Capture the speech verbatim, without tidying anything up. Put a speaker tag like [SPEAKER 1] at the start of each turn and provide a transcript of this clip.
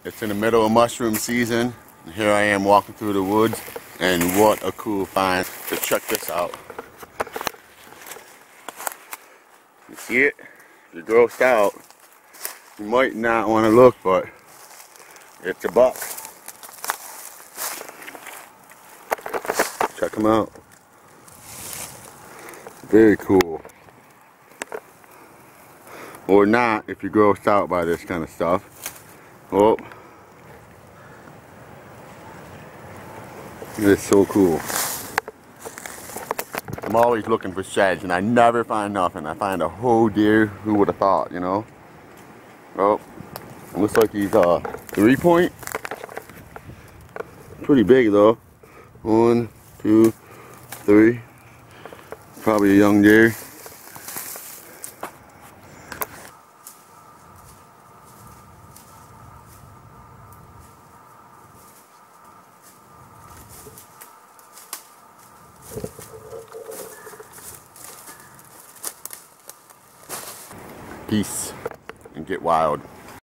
[SPEAKER 1] It's in the middle of mushroom season. And here I am walking through the woods, and what a cool find. So check this out. You see it? If you're grossed out, you might not want to look, but it's a buck. Check him out. Very cool. Or not if you're grossed out by this kind of stuff. Oh. It's so cool. I'm always looking for sheds and I never find nothing. I find a whole deer. Who would have thought, you know? Oh, looks like he's uh three point. Pretty big though. One, two, three. Probably a young deer. Peace and get wild.